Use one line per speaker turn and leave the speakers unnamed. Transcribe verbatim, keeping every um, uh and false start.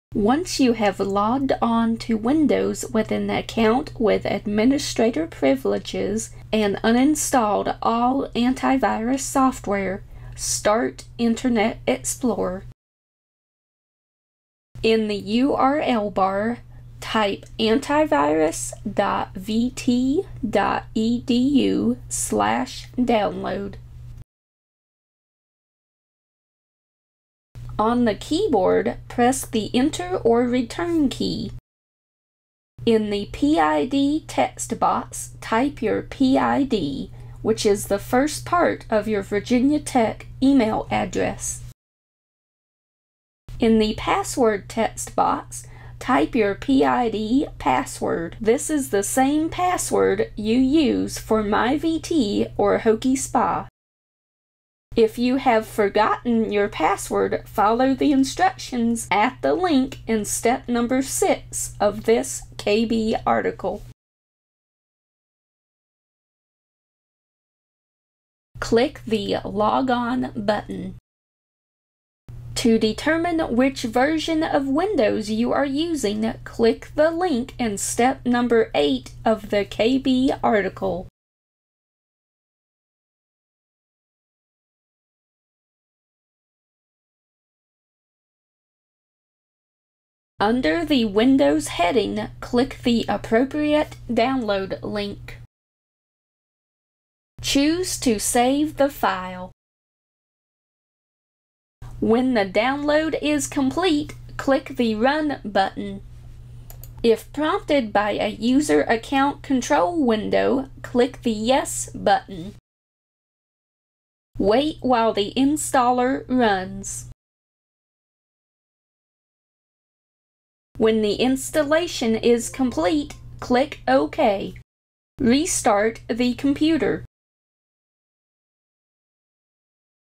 Once you have logged on to Windows with an account with administrator privileges and uninstalled all antivirus software, start Internet Explorer. In the U R L bar, type antivirus.vt.edu slash download. On the keyboard, press the Enter or Return key. In the P I D text box, type your P I D, which is the first part of your Virginia Tech email address. In the password text box, type your P I D password. This is the same password you use for MyVT or Hokey Spa. If you have forgotten your password, follow the instructions at the link in step number six of this K B article. Click the Log On button. To determine which version of Windows you are using, click the link in step number eight of the K B article. Under the Windows heading, click the appropriate download link. Choose to save the file. When the download is complete, click the Run button. If prompted by a user account control window, click the Yes button. Wait while the installer runs. When the installation is complete, click OK. Restart the computer.